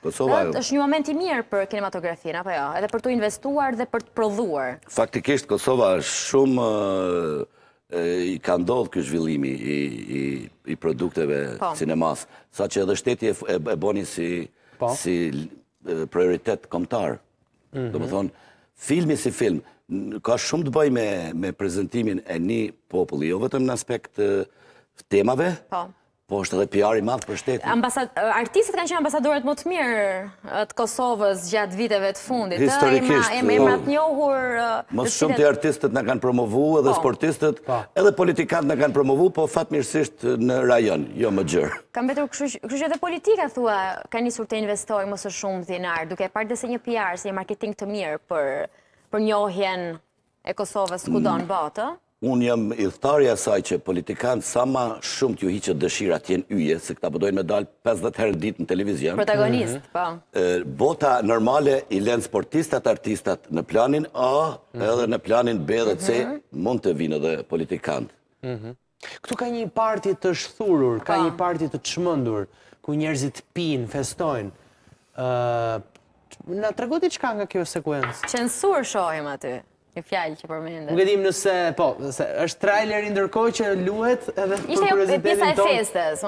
Është një moment i mirë për kinematografinë, apo jo? Edhe për të investuar dhe për të prodhuar. Faktikisht, Kosova shumë i ka ndodhë kjo zhvillimi i produkteve cinemas, sa që edhe shteti e boni si prioritet kombëtar. Do më thonë, filmi si film, ka shumë të bëj me prezentimin e një populli, jo vetëm në aspekt temave, po është edhe PR i madhë për shtetin. Artistët kanë qenë ambasadorët më të mirë të Kosovës gjatë viteve të fundit. Historikisht. Emrat njohur... Më shumë të artistët në kanë promovu, edhe sportistët, edhe politikantë në kanë promovu, po fatmirësisht në rajon, jo më gjërë. Kam betur, kështu që edhe politika, thua, ka njësur të investojë më së shumë dhinar, duke parë dhe se një PR, se një marketing të mirë për njohjen e Kosovës kudo në botë. Unë jam idhëtarja saj që politikanë sa ma shumë t'ju hiqët dëshira t'jen yje, se këta përdojnë me dalë 50 herë ditë në televizion. Protagonist, po. Bota normale i lenë sportistat, artistat në planin A, edhe në planin B dhe C, mund të vinë edhe politikantë. Këtu ka një parti të shthurur, ka një parti të çmendur, ku njerëzit pinë, festojnë. Na tregoti çka nga kjo sekuencë? Censur shohim aty. Një fjallë që përmendet. Nuk e dim nëse, është traileri ndërkohë që luhet edhe për prezitetin tonë. Ishte pjesa e festës.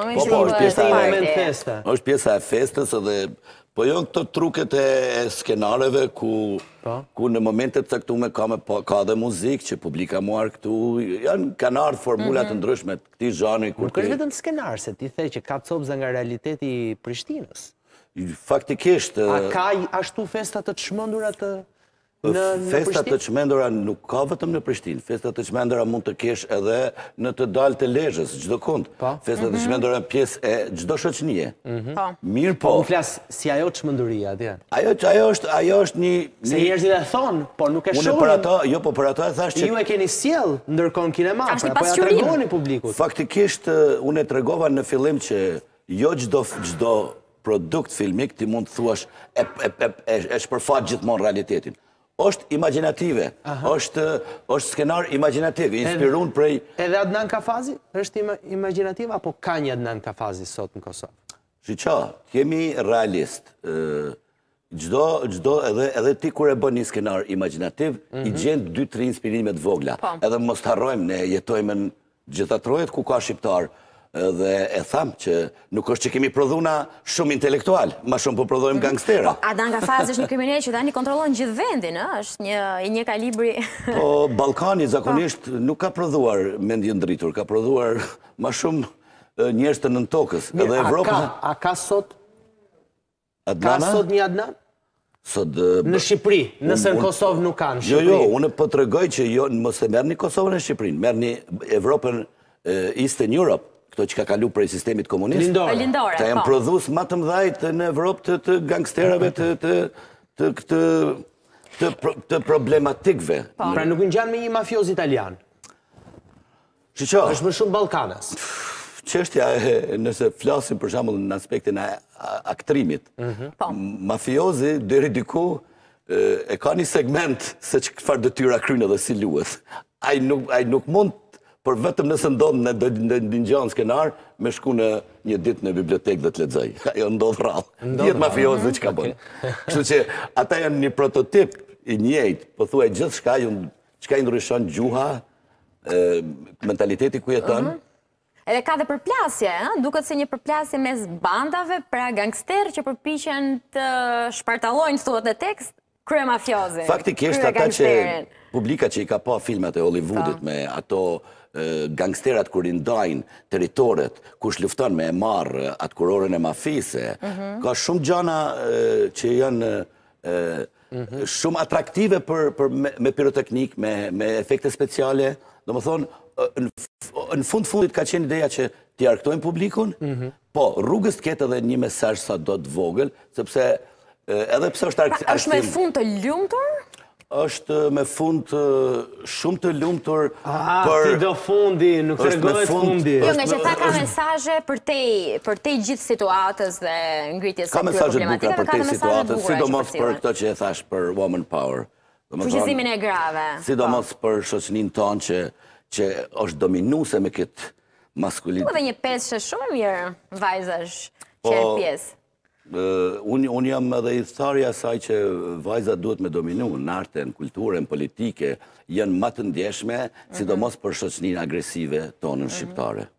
Është pjesa e festës edhe, po jo këto truket e skenareve ku në momentet të caktuar ka dhe muzikë që publika muar këtu, kanë ardhur formulat të ndryshme të këtij zhanri. Nuk është vetëm skenar, se ti the që ka copëza nga realiteti i Prishtinës. Faktikisht... A ka ashtu festat të çmendura të... Festat të çmendura nuk ka vetëm në Prishtinë. Festat të çmendura mund të kesh edhe në të dalë të Lezhës, çdo kund. Festat të çmendura janë pjesë e çdo shoqënie. Mirë po. Unë flas si ajo çmenduria atje. Ajo është një... Se njerëzit e thonë, por nuk e shohin. Unë për ato, jo, po për ato e thash që... Ju e keni sjell ndërkohë në kinema, po ja tregoni publikut. Faktikisht, unë e tregova në fillim që jo çdo produkt filmik ti mund të thuash e shpërfat gjithmonë realitetin. Është imaginative, është skenar imaginativ, inspiruar prej... Edhe Adnan Kafazi është imaginativ, apo ka një Adnan Kafazi sot në Kosovë? Shiqa, kemi realist. Edhe ti kur e bën një skenar imaginativ, i gjen 2-3 inspirime të vogla. Edhe mos të harrojmë, ne jetojmë në gjitha trojet ku ka shqiptar. Dhe e thamë që nuk është që kemi prodhuna shumë intelektual, ma shumë po prodhojmë gangstera. Adnan Kafazi është një kriminal që tani kontrollon gjithë vendin, është një kalibri... Po, Ballkani zakonisht nuk ka prodhuar mendje ndritur, ka prodhuar ma shumë njerëz të nën tokës. A ka sot? Ka sot një Adnan? Në Shqipëri, nëse në Kosovë nuk ka në Shqipëri. Jo, unë po tregoj që mos e merrni Kosovën e Shqipërinë, merrni Evropën, Eastern Europe, këto që ka kalu prej sistemit komunist. Lindore. Ta janë prodhues më të mëdhej në Evropë të gangsterave të problematikve. Pra nuk ngjan me një mafioz italian. Është më shumë Ballkanas. Çështja nëse flasim për shembull në aspektin e aktrimit. Mafiozi deri diku e ka një segment se çfarë detyra kryen edhe si luhet. Ai nuk mund por vetëm nëse ndodh në ngjan skenar me shku në një ditë në bibliotekë dhe të lexoj. Ajo ndodh rrallë. Gjithë mafiozët çka bën. Kështu që ata janë një prototip i njëjtë, pothuaj gjithçka çka i ndryshon gjuha, mentaliteti ku jeton. Edhe ka dhe përplasje, duket se një përplasje mes bandave, pra gangster që përpiqen të shpartallojnë thuhet në tekst krye mafiozi. Faktikisht ata që publika që i ka pa filmat e Hollywoodit me ato gangsterat kur i ndajnë teritoret, kush lufton me e marrë atë kurorën e mafise, ka shumë gjana që janë shumë atraktive me piroteknik, me efekte speciale. Do më thonë, në fundit ka qenë ideja që t'i arktojnë publikun, po rrugës t'ketë edhe një mesazh sa do të vogël, sepse edhe pse është arktim... është me fund të lumtur? është me fund shumë të lumtur për... Ti do fundi, nuk të regohet fundi. Jo, nga që ta ka mesazhe për te gjithë situatës dhe ngritjes së këtyre problematikave, ka mesazhe për te situatës, sidomos për këto që e thash për woman power. Fuqizimin e grave. Sidomos për shoqërinë tonë që është dominuese me këtë maskulin. Po dhe një peshë shumë e mirë vajzash që e pjesë. Unë jam edhe i tharja saj që vajzat duhet me dominu në arten, kulturën, politike, janë më të ndjeshme, sidomos për shoqërinë agresive tonën shqiptare.